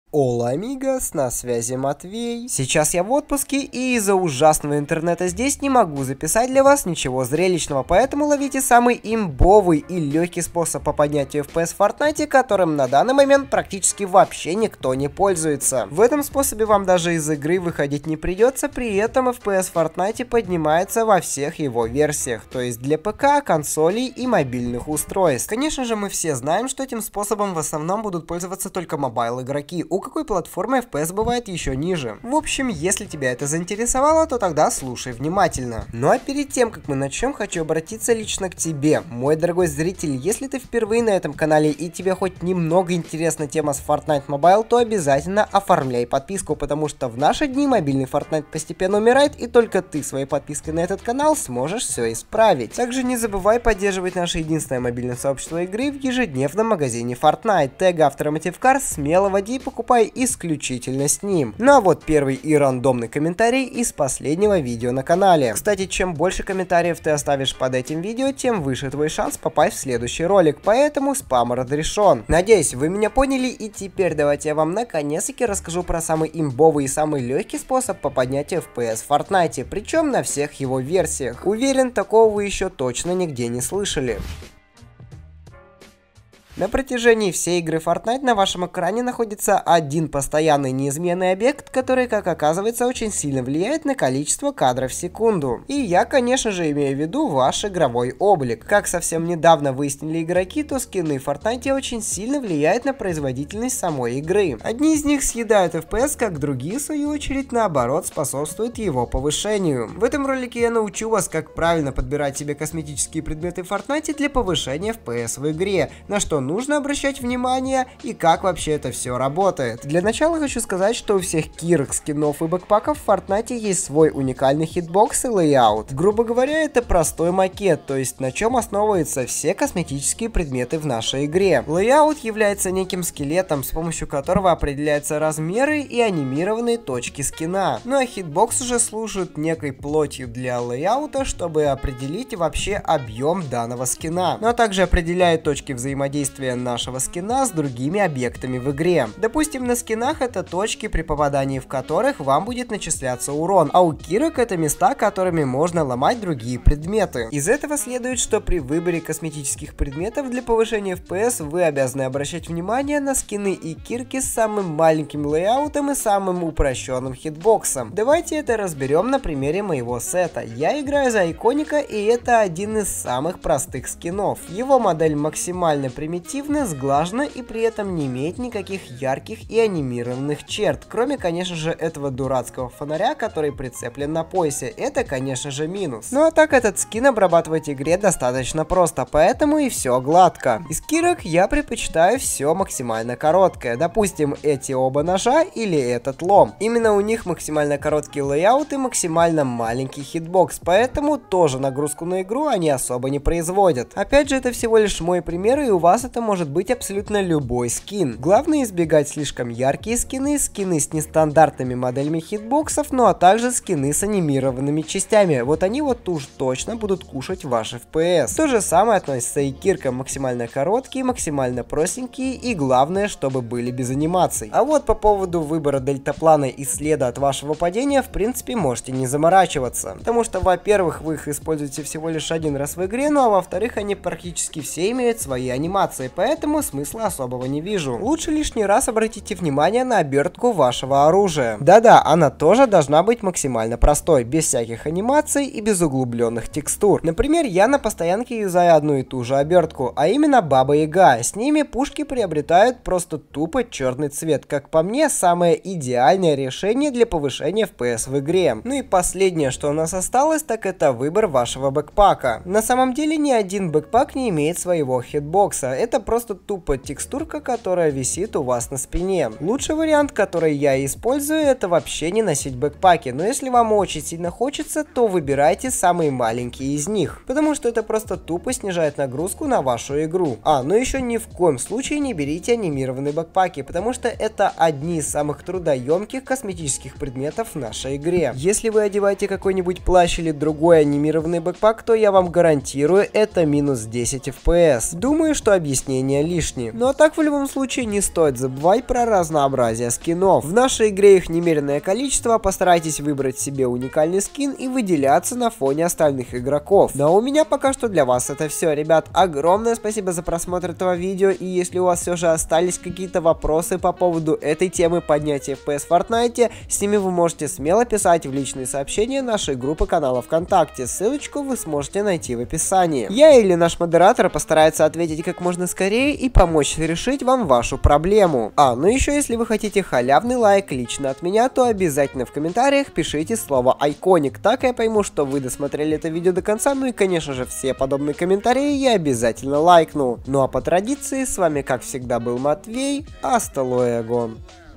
Ола, амигос, на связи Матвей. Сейчас я в отпуске и из-за ужасного интернета здесь не могу записать для вас ничего зрелищного, поэтому ловите самый имбовый и легкий способ по поднятию FPS в Fortnite, которым на данный момент практически вообще никто не пользуется. В этом способе вам даже из игры выходить не придется, при этом FPS в Fortnite поднимается во всех его версиях, то есть для ПК, консолей и мобильных устройств. Конечно же, мы все знаем, что этим способом в основном будут пользоваться только мобайл игроки, у какой платформы FPS бывает еще ниже. В общем, если тебя это заинтересовало, то тогда слушай внимательно. Ну а перед тем, как мы начнем, хочу обратиться лично к тебе, мой дорогой зритель. Если ты впервые на этом канале и тебе хоть немного интересна тема с Fortnite Mobile, то обязательно оформляй подписку, потому что в наши дни мобильный Fortnite постепенно умирает, и только ты своей подпиской на этот канал сможешь все исправить. Также не забывай поддерживать наше единственное мобильное сообщество игры в ежедневном магазине Fortnite. Тег автора Motivcars смело вводи и покупай исключительно с ним. Ну а вот первый и рандомный комментарий из последнего видео на канале. Кстати, чем больше комментариев ты оставишь под этим видео, тем выше твой шанс попасть в следующий ролик, поэтому спам разрешен. Надеюсь, вы меня поняли, и теперь давайте я вам наконец-таки расскажу про самый имбовый и самый легкий способ по поднятию FPS в Fortnite, причем на всех его версиях. Уверен, такого вы еще точно нигде не слышали. На протяжении всей игры Fortnite на вашем экране находится один постоянный неизменный объект, который, как оказывается, очень сильно влияет на количество кадров в секунду. И я, конечно же, имею в виду ваш игровой облик. Как совсем недавно выяснили игроки, то скины в Fortnite очень сильно влияют на производительность самой игры. Одни из них съедают FPS, как другие, в свою очередь, наоборот, способствуют его повышению. В этом ролике я научу вас, как правильно подбирать себе косметические предметы в Fortnite для повышения FPS в игре, на что нужно обращать внимание и как вообще это все работает. Для начала хочу сказать, что у всех кирок, скинов и бэкпаков в Fortnite есть свой уникальный хитбокс и лейаут. Грубо говоря, это простой макет, то есть на чем основываются все косметические предметы в нашей игре. Лейаут является неким скелетом, с помощью которого определяются размеры и анимированные точки скина. Ну а хитбокс уже служит некой плотью для лейаута, чтобы определить вообще объем данного скина. Ну а также определяет точки взаимодействия нашего скина с другими объектами в игре. Допустим, на скинах это точки, при попадании в которых вам будет начисляться урон, а у кирок это места, которыми можно ломать другие предметы. Из этого следует, что при выборе косметических предметов для повышения FPS вы обязаны обращать внимание на скины и кирки с самым маленьким лейаутом и самым упрощенным хитбоксом. Давайте это разберем на примере моего сета. Я играю за Иконика, и это один из самых простых скинов. Его модель максимально примитивная, сглажена и при этом не имеет никаких ярких и анимированных черт, кроме, конечно же, этого дурацкого фонаря, который прицеплен на поясе. Это, конечно же, минус. Ну а так этот скин обрабатывать в игре достаточно просто, поэтому и все гладко. Из кирок я предпочитаю все максимально короткое. Допустим, эти оба ножа или этот лом. Именно у них максимально короткий лейаут и максимально маленький хитбокс, поэтому тоже нагрузку на игру они особо не производят. Опять же, это всего лишь мой пример, и у вас это может быть абсолютно любой скин. Главное избегать слишком яркие скины, скины с нестандартными моделями хитбоксов, ну а также скины с анимированными частями. Вот они вот уж точно будут кушать ваш FPS. То же самое относится и к киркам, максимально короткие, максимально простенькие и главное, чтобы были без анимаций. А вот по поводу выбора дельтаплана и следа от вашего падения, в принципе, можете не заморачиваться. Потому что, во-первых, вы их используете всего лишь один раз в игре, ну а во-вторых, они практически все имеют свои анимации, поэтому смысла особого не вижу. Лучше лишний раз обратите внимание на обертку вашего оружия. Да-да, она тоже должна быть максимально простой, без всяких анимаций и без углубленных текстур. Например, я на постоянке юзаю одну и ту же обертку, а именно Баба Яга. С ними пушки приобретают просто тупо черный цвет. Как по мне, самое идеальное решение для повышения FPS в игре. Ну и последнее, что у нас осталось, так это выбор вашего бэкпака. На самом деле ни один бэкпак не имеет своего хитбокса. Это просто тупо текстурка, которая висит у вас на спине. Лучший вариант, который я использую, это вообще не носить бэкпаки, но если вам очень сильно хочется, то выбирайте самые маленькие из них, потому что это просто тупо снижает нагрузку на вашу игру. Ну еще ни в коем случае не берите анимированные бэкпаки, потому что это одни из самых трудоемких косметических предметов в нашей игре. Если вы одеваете какой-нибудь плащ или другой анимированный бэкпак, то я вам гарантирую, это минус 10 FPS. Думаю, что объяснить объяснения лишние. Ну а так в любом случае не стоит забывать про разнообразие скинов. В нашей игре их немеренное количество, постарайтесь выбрать себе уникальный скин и выделяться на фоне остальных игроков. Но у меня пока что для вас это все, ребят. Огромное спасибо за просмотр этого видео, и если у вас все же остались какие-то вопросы по поводу этой темы поднятия FPS в Fortnite, с ними вы можете смело писать в личные сообщения нашей группы канала ВКонтакте. Ссылочку вы сможете найти в описании. Я или наш модератор постарается ответить как можно скорее и помочь решить вам вашу проблему. Ну еще если вы хотите халявный лайк лично от меня, то обязательно в комментариях пишите слово Iconic, так я пойму, что вы досмотрели это видео до конца, ну и конечно же все подобные комментарии я обязательно лайкну. Ну а по традиции с вами как всегда был Матвей, Аста Лоэгон.